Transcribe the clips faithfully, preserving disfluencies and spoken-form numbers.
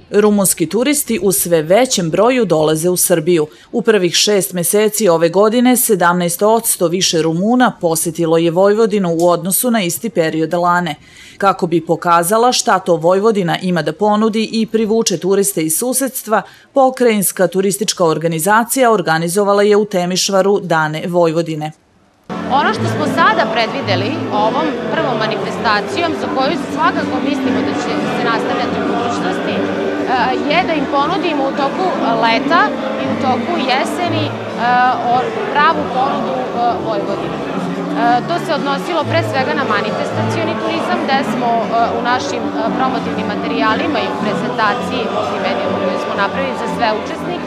Rumunski turisti u sve većem broju dolaze u Srbiju. U prvih šest meseci ove godine sedamnaest posto više Rumuna posjetilo je Vojvodinu u odnosu na isti period lane. Kako bi pokazala šta to Vojvodina ima da ponudi i privuče turiste iz susedstva, pokrajinska turistička organizacija organizovala je u Temišvaru Dane Vojvodine. Ono što smo sada predvideli ovom prvom manifestacijom, za koju svakako mislimo da će se nastavljati u budućnosti, je da im ponudimo u toku leta i u toku jeseni pravu ponudu Vojvodine. To se odnosilo pre svega na manifestacioni turizam, gde smo u našim promotivnim materijalima i u prezentaciji multimedijama koju smo napravili za sve učesnike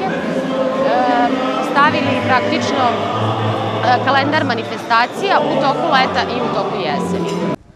stavili praktično kalendar manifestacija u toku leta i u toku jeseni.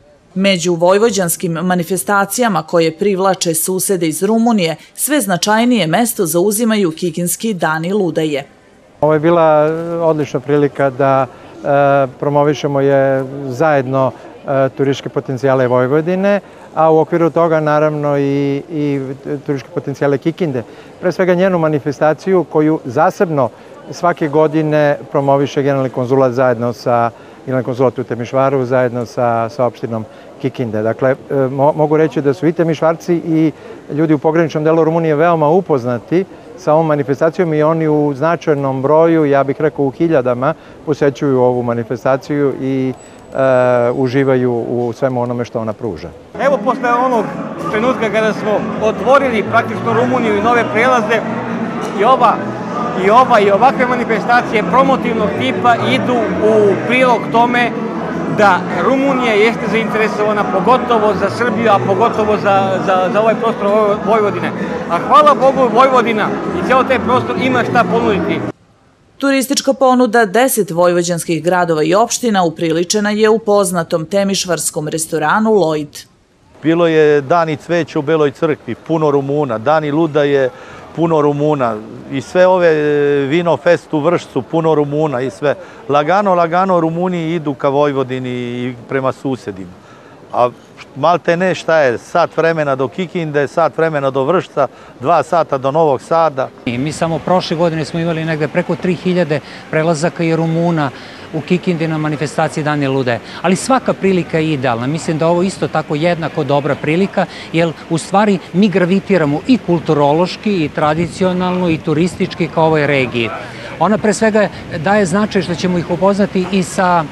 Među vojvođanskim manifestacijama koje privlače susede iz Rumunije, sve značajnije mesto zauzimaju Kikinski dani ludaje. Ovo je bila odlična prilika da promovišemo je zajedno turističke potencijale Vojvodine, a u okviru toga naravno i, i turističke potencijale Kikinde. Pre svega njenu manifestaciju koju zasebno svake godine promoviše generalni konzulat zajedno sa generalni konzulat u Temišvaru zajedno sa, sa opštinom Kikinde. Dakle, mo, mogu reći da su i Temišvarci i ljudi u pograničnom delu Rumunije veoma upoznati sa ovom manifestacijom i oni u značajnom broju, ja bih rekao u hiljadama, posećuju ovu manifestaciju i e, uživaju u svemu onome što ona pruža. Evo, posle onog trenutka kada smo otvorili praktično Rumuniju i nove prelaze, i ova I ova i ovakve manifestacije promotivnog tipa idu u prilog tome da Rumunija jeste zainteresovana pogotovo za Srbiju, a pogotovo za, za, za ovaj prostor Vojvodine. A hvala Bogu, Vojvodina i cijel taj prostor ima šta ponuditi. Turistička ponuda deset vojvođanskih gradova i opština upriličena je u poznatom temišvarskom restoranu Lloyd. Bilo je Dani cveća u Beloj crkvi, puno Rumuna, Dani ludaje, puno Rumuna i sve ove Vino Fest u Vršcu, puno Rumuna i sve. Lagano, lagano Rumuni idu ka Vojvodini i prema susedima. A malte ne šta je, sat vremena do Kikinde, sat vremena do Vršca, dva sata do Novog Sada. Mi samo prošle godine smo imali negde preko tri hiljade prelazaka i Rumuna u Kikindi na manifestaciji Dani ludaje. Ali svaka prilika je idealna. Mislim da ovo isto tako jednako dobra prilika, jer u stvari mi gravitiramo i kulturološki, i tradicionalno, i turistički ka ovoj regiji. Ona pre svega daje značaj što ćemo ih upoznati i sa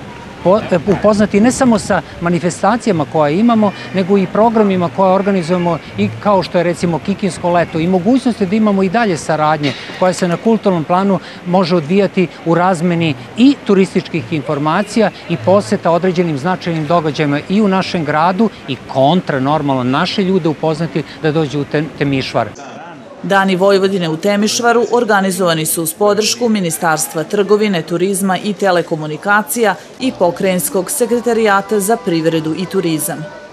upoznati ne samo sa manifestacijama koje imamo, nego i programima koje organizujemo i kao što je recimo Kikinsko leto i mogućnosti da imamo i dalje saradnje koja se na kulturnom planu može odvijati u razmeni i turističkih informacija i poseta određenim značajnim događajima i u našem gradu i kontra normalno naše ljude upoznati da dođu u Temišvar. Dani Vojvodine u Temišvaru organizovani su uz podršku Ministarstva trgovine, turizma i telekomunikacija i Pokrajinskog sekretarijata za privredu i turizam.